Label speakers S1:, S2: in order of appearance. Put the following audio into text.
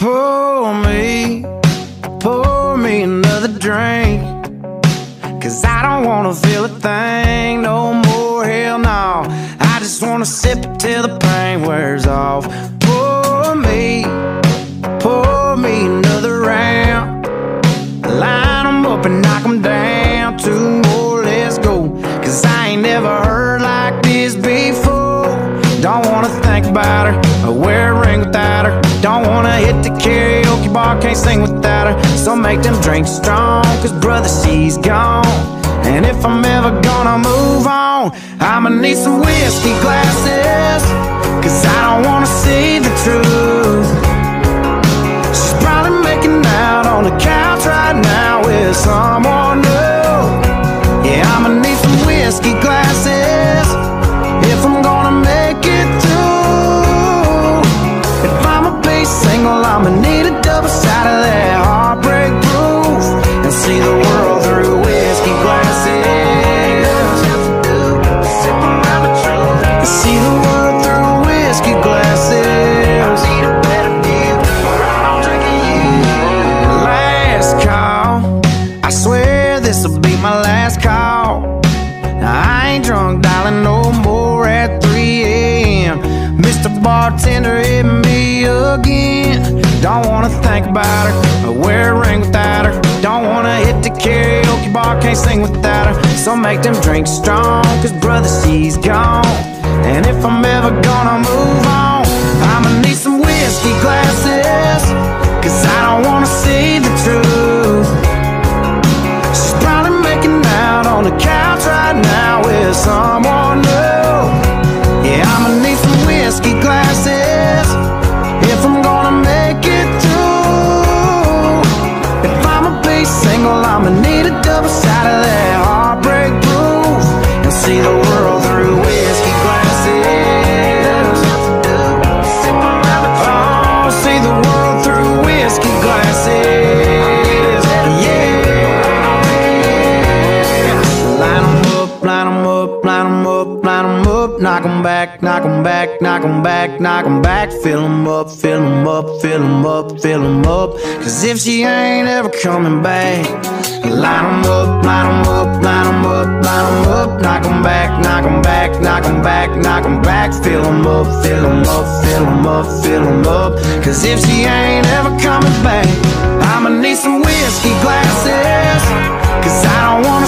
S1: Pour me another drink, 'cause I don't wanna feel a thing no more, hell no. I just wanna sip it till the pain wears off. Pour me another round. Line 'em up and knock 'em down. Two more, let's go, 'cause I ain't never heard like this before. Don't wanna think about her or wear a ring without her. Don't wanna hit the karaoke bar, can't sing without her. So make them drinks strong, 'cause brother, she's gone. And if I'm ever gonna move on, I'ma need some whiskey glasses, 'cause I don't wanna see the truth. She's probably making out on the couch right now with someone new. Yeah, I'ma need some whiskey glasses if I'm gonna make it through. If I'ma be single, I'ma need a double shot of that heartbreak proof, and see the world through whiskey glasses. And see the world through whiskey glasses. Last call, I swear this'll be my last call. Now, I ain't drunk, darling, no more at 3 a.m. Mr. Bartender, hit me again. Don't wanna think about her or wear a ring without her. Don't wanna hit the karaoke bar, can't sing without her. So make them drinks strong, 'cause brother, she's gone. And if I'm ever gonna move on, I'ma need some whiskey glasses, 'cause I don't wanna see the truth. She's probably making out on the couch right now with someone new. Yeah, I'ma need some whiskey glasses if I'm gonna make it through. If I'ma be single, I'ma need a double shot of that heartbreak proof, and see the world through whiskey glasses. Oh, see the world through whiskey glasses. Yeah. Line 'em up, line 'em up, line 'em up, line 'em up. Knock 'em back, knock 'em back, knock 'em back, knock 'em back. Fill 'em up, fill 'em up, fill 'em up, fill 'em up. 'Cause if she ain't ever coming back, line 'em up, line 'em up, line 'em up, line 'em up. Knock 'em back, knock 'em back, knock 'em back, knock 'em back. Fill 'em up, fill 'em up, fill 'em up, fill 'em up. 'Cause if she ain't ever coming back, I'ma need some whiskey glasses, 'cause I don't want